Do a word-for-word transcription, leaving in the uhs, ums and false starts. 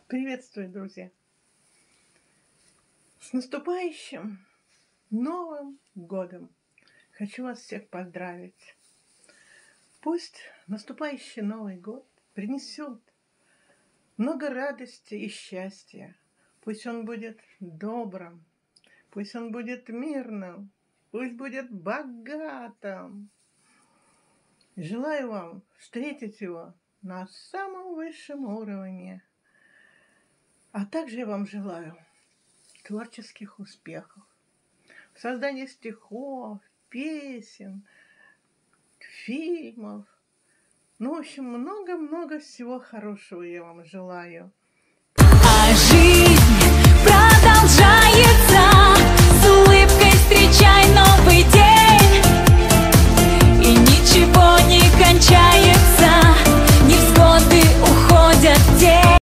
Приветствую, друзья! С наступающим Новым годом! Хочу вас всех поздравить. Пусть наступающий Новый год принесет много радости и счастья. Пусть он будет добрым, пусть он будет мирным, пусть будет богатым. Желаю вам встретить его на самом высшем уровне. А также я вам желаю творческих успехов в создании стихов, песен, фильмов. Ну, в общем, много-много всего хорошего я вам желаю.